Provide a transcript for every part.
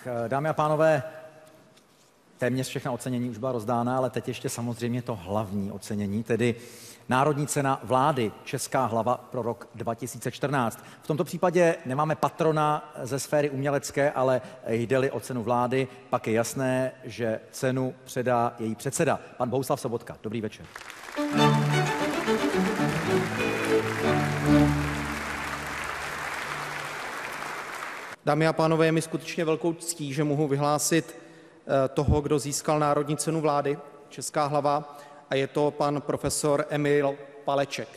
Tak, dámy a pánové, téměř všechna ocenění už byla rozdána, ale teď ještě samozřejmě to hlavní ocenění, tedy Národní cena vlády Česká hlava pro rok 2014. V tomto případě nemáme patrona ze sféry umělecké, ale jde-li o cenu vlády, pak je jasné, že cenu předá její předseda, pan Bohuslav Sobotka. Dobrý večer. Dámy a pánové, je mi skutečně velkou ctí, že mohu vyhlásit toho, kdo získal Národní cenu vlády Česká hlava, a je to pan profesor Emil Paleček.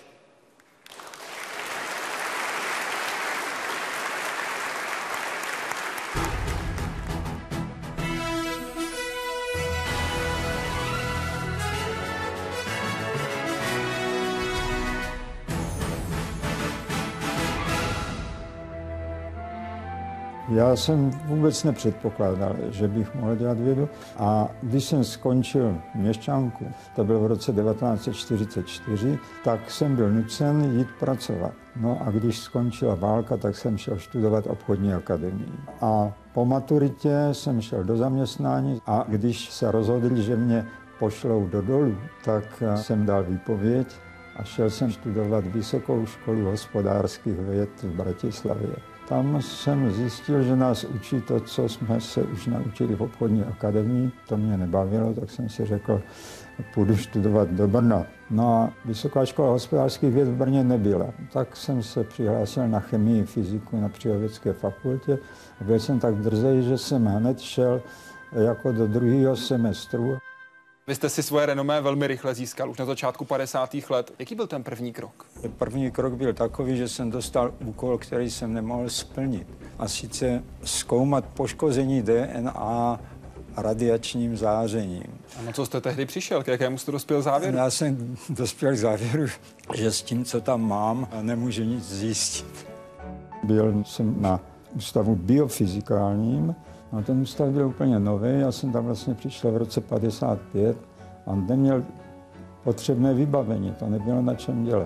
Já jsem vůbec nepředpokládal, že bych mohl dělat vědu. A když jsem skončil měšťanku, to bylo v roce 1944, tak jsem byl nucen jít pracovat. No a když skončila válka, tak jsem šel studovat obchodní akademii. A po maturitě jsem šel do zaměstnání a když se rozhodli, že mě pošlou do dolu, tak jsem dal výpověď a šel jsem studovat Vysokou školu hospodářských věd v Bratislavě. Tam jsem zjistil, že nás učí to, co jsme se už naučili v obchodní akademii. To mě nebavilo, tak jsem si řekl, půjdu studovat do Brna. No a Vysoká škola hospodářských věd v Brně nebyla. Tak jsem se přihlásil na chemii, fyziku na Přírodovědecké fakultě. Byl jsem tak drzej, že jsem hned šel jako do druhého semestru. Vy jste si svoje renomé velmi rychle získal, už na začátku 50. let. Jaký byl ten první krok? První krok byl takový, že jsem dostal úkol, který jsem nemohl splnit. A sice zkoumat poškození DNA radiačním zářením. A na co jste tehdy přišel? K jakému jste dospěl závěru? Já jsem dospěl k závěru, že s tím, co tam mám, nemůžu nic zjistit. Byl jsem na ústavu biofyzikálním. No, ten ústav byl úplně nový, já jsem tam vlastně přišel v roce 55 a neměl potřebné vybavení, to nebylo na čem dělat.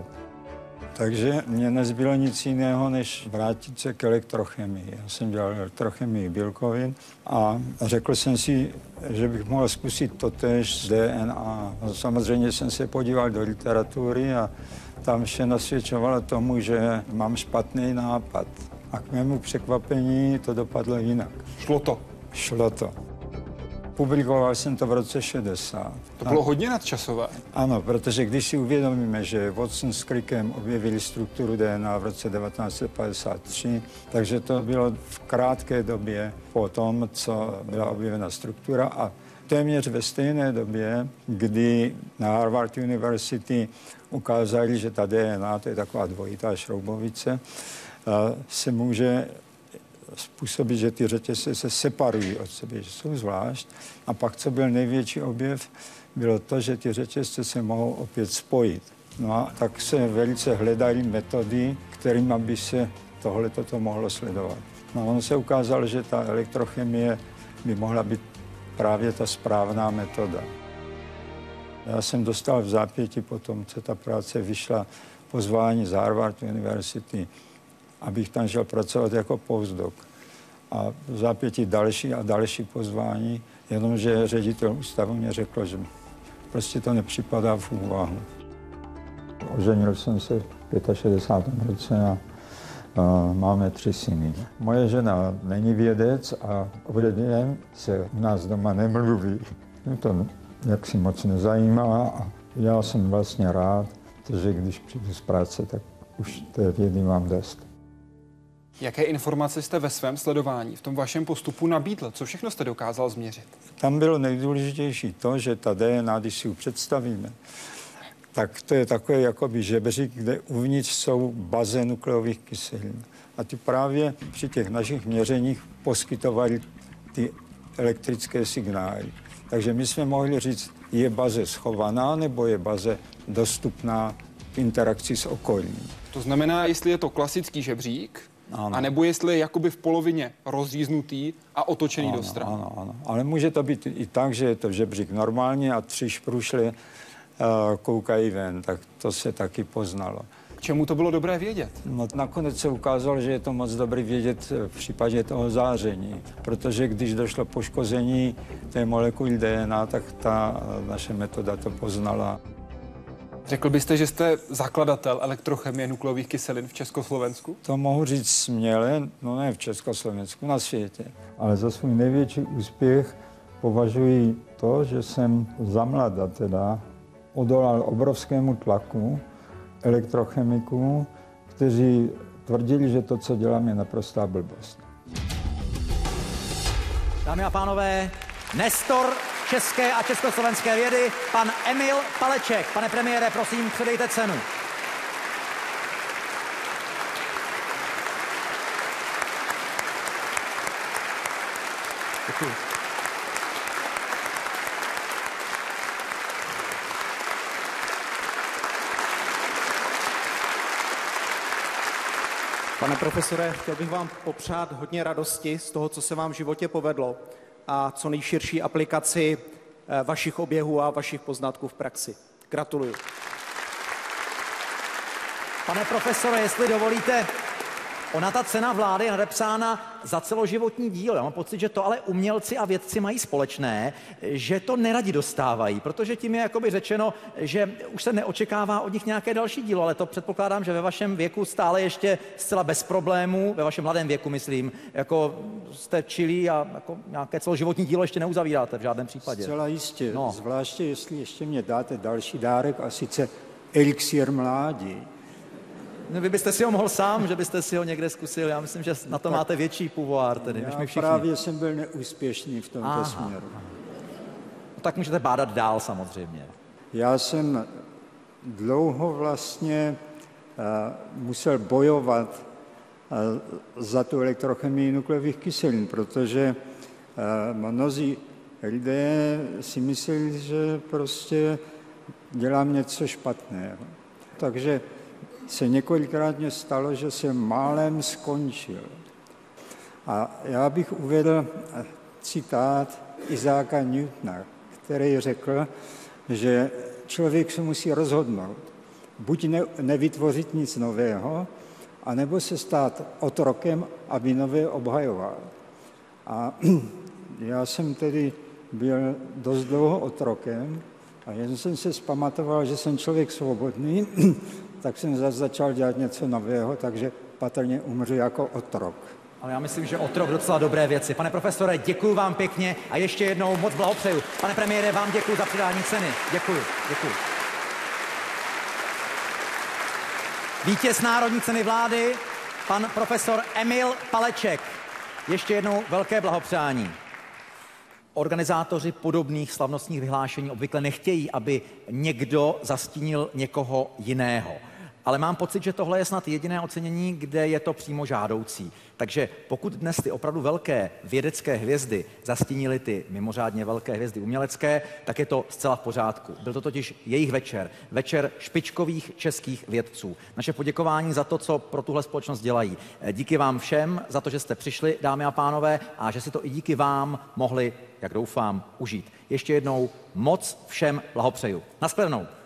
Takže mně nezbylo nic jiného, než vrátit se k elektrochemii. Já jsem dělal elektrochemii bílkovin a řekl jsem si, že bych mohl zkusit totéž s DNA. Samozřejmě jsem se podíval do literatury a tam vše nasvědčovalo tomu, že mám špatný nápad. A k mému překvapení to dopadlo jinak. Šlo to? Šlo to. Publikoval jsem to v roce 60. To bylo hodně nadčasové. Ano, protože když si uvědomíme, že Watson s Crickem objevili strukturu DNA v roce 1953, takže to bylo v krátké době po tom, co byla objevena struktura a téměř ve stejné době, kdy na Harvard University ukázali, že ta DNA, to je taková dvojitá šroubovice, se může způsobit, že ty řetězce se separují od sebe, že jsou zvlášť. A pak, co byl největší objev, bylo to, že ty řetězce se mohou opět spojit. No a tak se velice hledají metody, kterými by se tohleto mohlo sledovat. No a ono se ukázalo, že ta elektrochemie by mohla být právě ta správná metoda. Já jsem dostal v zápětí po tom, co ta práce vyšla, pozvání z Harvard University, abych tam šel pracovat jako postdoc. A v zápětí další a další pozvání, jenomže ředitel ústavu mě řekl, že prostě to nepřipadá v úvahu. Oženil jsem se v 65. roce a máme 3 syny. Moje žena není vědec a o vědě se u nás doma nemluví. Mě to jaksi moc nezajímá a já jsem vlastně rád, že když přijdu z práce, tak už té vědy mám dost. Jaké informace jste ve svém sledování, v tom vašem postupu nabídl? Co všechno jste dokázal změřit? Tam bylo nejdůležitější to, že ta DNA, když si ji představíme, tak to je takový jakoby žebřík, kde uvnitř jsou baze nukleových kyselin. A ty právě při těch našich měřeních poskytovaly ty elektrické signály. Takže my jsme mohli říct, je baze schovaná nebo je baze dostupná v interakci s okolím. To znamená, jestli je to klasický žebřík, ano. A nebo jestli je jakoby v polovině rozříznutý a otočený do stran. Ano. Ale může to být i tak, že je to žebřík normálně a 3 šprušle koukají ven, tak to se taky poznalo. Čemu to bylo dobré vědět? No, nakonec se ukázalo, že je to moc dobrý vědět v případě toho záření, protože když došlo poškození té molekuly DNA, tak ta naše metoda to poznala. Řekl byste, že jste zakladatel elektrochemie nukleových kyselin v Československu? To mohu říct směle, no ne v Československu, na světě. Ale za svůj největší úspěch považuji to, že jsem zamlada teda odolal obrovskému tlaku elektrochemiků, kteří tvrdili, že to, co dělám, je naprostá blbost. Dámy a pánové, nestor české a československé vědy, pan Emil Paleček. Pane premiére, prosím, předejte cenu. Děkuji. Pane profesore, chtěl bych vám popřát hodně radosti z toho, co se vám v životě povedlo a co nejširší aplikaci vašich oběhů a vašich poznatků v praxi. Gratuluju. Pane profesore, jestli dovolíte, ona ta cena vlády je nadepsána za celoživotní díl. Já mám pocit, že to ale umělci a vědci mají společné, že to neradi dostávají, protože tím je jakoby řečeno, že už se neočekává od nich nějaké další dílo, ale to předpokládám, že ve vašem věku stále ještě zcela bez problémů, ve vašem mladém věku, myslím, jako jste čilí a jako nějaké celoživotní dílo ještě neuzavíráte v žádném případě. Zcela jistě, zvláště jestli ještě mě dáte další dárek, a sice elixír mládí. No, vy byste si ho mohl sám, že byste si ho někde zkusil. Já myslím, že na to máte větší pouvoir tedy, než my všichni. Právě jsem byl neúspěšný v tomto směru. No, tak můžete bádat dál samozřejmě. Já jsem dlouho vlastně musel bojovat za tu elektrochemii nukleových kyselin, protože mnozí lidé si mysleli, že prostě dělám něco špatného. Takže se několikrát mě stalo, že jsem málem skončil. A já bych uvedl citát Isaaca Newtona, který řekl, že člověk se musí rozhodnout, buď nevytvořit nic nového, anebo se stát otrokem, aby nové obhajoval. A já jsem tedy byl dost dlouho otrokem a jen jsem se zpamatoval, že jsem člověk svobodný, tak jsem zase začal dělat něco nového, takže patrně umřu jako otrok. Ale já myslím, že otrok docela dobré věci. Pane profesore, děkuji vám pěkně a ještě jednou moc blahopřeju. Pane premiére, vám děkuji za předání ceny. Děkuji. Vítěz Národní ceny vlády, pan profesor Emil Paleček. Ještě jednou velké blahopřání. Organizátoři podobných slavnostních vyhlášení obvykle nechtějí, aby někdo zastínil někoho jiného. Ale mám pocit, že tohle je snad jediné ocenění, kde je to přímo žádoucí. Takže pokud dnes ty opravdu velké vědecké hvězdy zastínily ty mimořádně velké hvězdy umělecké, tak je to zcela v pořádku. Byl to totiž jejich večer. Večer špičkových českých vědců. Naše poděkování za to, co pro tuhle společnost dělají. Díky vám všem za to, že jste přišli, dámy a pánové, a že si to i díky vám mohli, jak doufám, užít. Ještě jednou moc všem blahopřeju. Naschledanou.